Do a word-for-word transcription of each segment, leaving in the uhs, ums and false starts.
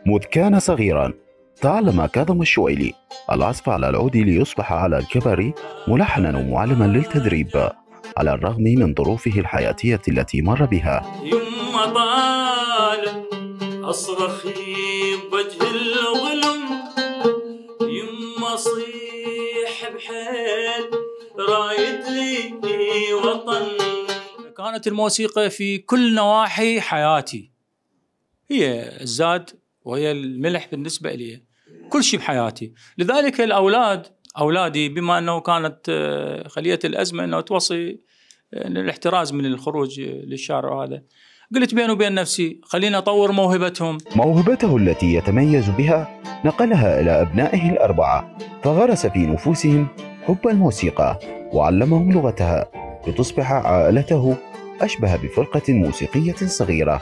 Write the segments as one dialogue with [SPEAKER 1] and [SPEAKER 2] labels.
[SPEAKER 1] مذ كان صغيرا تعلم كاظم الشويلي العزف على العود ليصبح على الكبر ملحنا ومعلما للتدريب، على الرغم من ظروفه الحياتية التي مر بها.
[SPEAKER 2] يما طال أصرخ بوجه الظلم، يما صيح بحيل رايد لي وطن.
[SPEAKER 3] كانت الموسيقى في كل نواحي حياتي، هي الزاد وهي الملح بالنسبة لي، كل شيء بحياتي. لذلك الأولاد أولادي بما أنه كانت خلية الأزمة أنه توصي الاحتراز من الخروج للشارع، وهذا قلت بيني وبين نفسي خلينا أطور موهبتهم.
[SPEAKER 1] موهبته التي يتميز بها نقلها إلى أبنائه الأربعة، فغرس في نفوسهم حب الموسيقى وعلمهم لغتها، لتصبح عائلته أشبه بفرقة موسيقية صغيرة.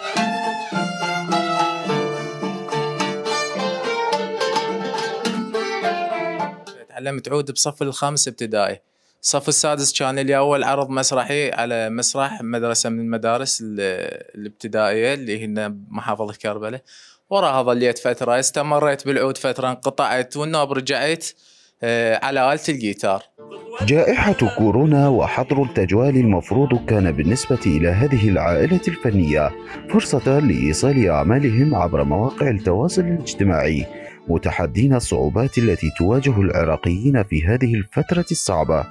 [SPEAKER 4] تعلمت عود بصف الخامس ابتدائي. الصف السادس كان لي أول عرض مسرحي على مسرح مدرسة من المدارس الابتدائية اللي هنا بمحافظة كربلاء. وراها ظليت فترة، استمريت بالعود فترة، انقطعت والنوب رجعت على آلة الجيتار.
[SPEAKER 1] جائحة كورونا وحظر التجوال المفروض كان بالنسبة إلى هذه العائلة الفنية فرصة لإيصال أعمالهم عبر مواقع التواصل الاجتماعي، متحدين الصعوبات التي تواجه العراقيين في هذه الفترة الصعبة.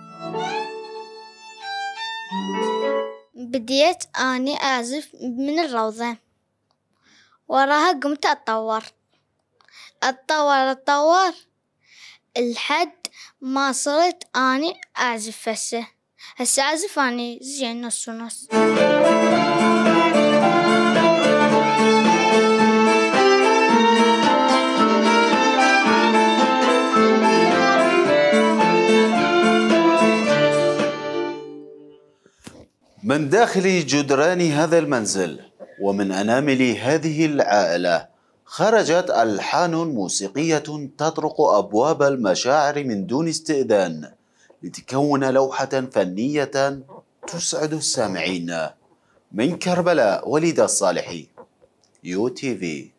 [SPEAKER 5] بديت أني أعزف من الروضة، وراها قمت أتطور أتطور أتطور لحد ما صرت أني أعزف هسه هسه أعزف أني زين نص ونص.
[SPEAKER 6] من داخل جدران هذا المنزل ومن أنامل هذه العائلة خرجت ألحان موسيقية تطرق أبواب المشاعر من دون استئذان، لتكون لوحة فنية تسعد السامعين. من كربلاء، وليد الصالحي، يو تي في.